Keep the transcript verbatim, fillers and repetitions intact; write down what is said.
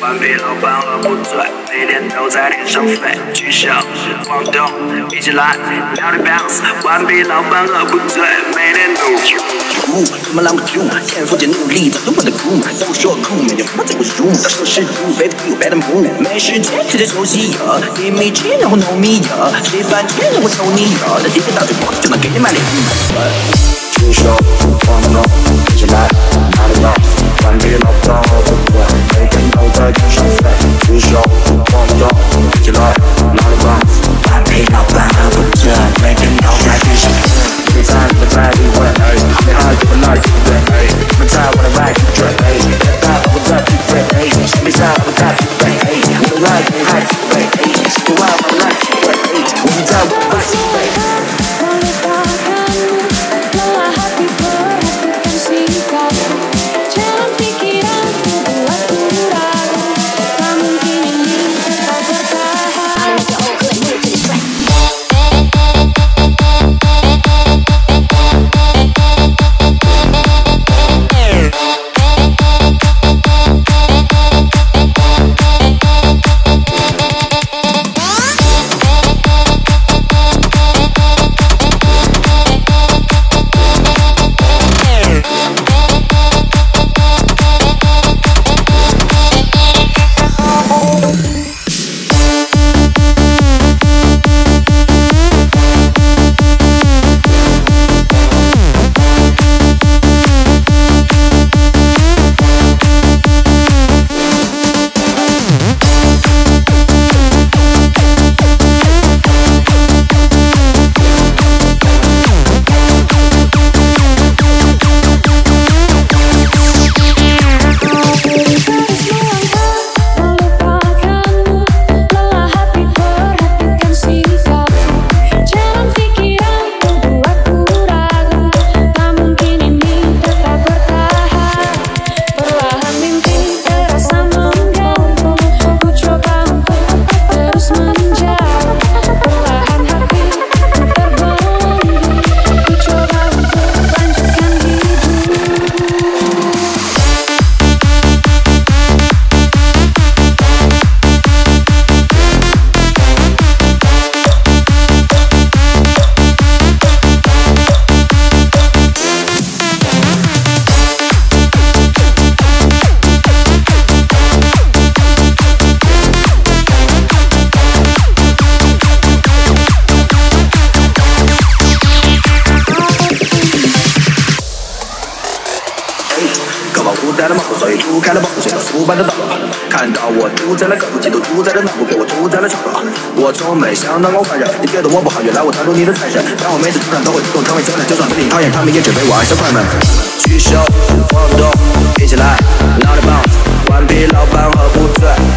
顽皮老板和不醉，每天都在天上飞。举手晃动，一起来聊点 bounce。顽皮老板和不醉，每天都。 酷，他们拦不住，天赋加努力，早就混得酷。都说酷，没有法在我入。到时是酷 ，baby you better move。没时间直接休息呀 ，give me 钱然后 know me 呀，谁犯贱让我抽你呀，那一个大嘴巴就能给你买礼物。举手晃动，一起来哪里 bounce。顽皮老板和不醉，每天都在天上飞。举手晃动，一起来哪里 bounce。顽皮老板和不醉，每天都在天上飞。你猜我在不会？你还给我哪里不对？你猜我的 right 不对？你猜我在不对？你猜我在不对？我的 right 不对？我爱我 right 不对？你猜我 right 不对？铺开了保护水和腐败的道路，看到我堵在了高度，嫉妒堵在了脑部，给我堵在了角落。我从没想当过坏人，你觉得我不好，原来我贪图你的财神。但我每次出场都会自动成为教练，就算被你讨厌，他们也只为我爱小快们。举手晃动，一起来，哪里 bounce，顽皮老板和不醉。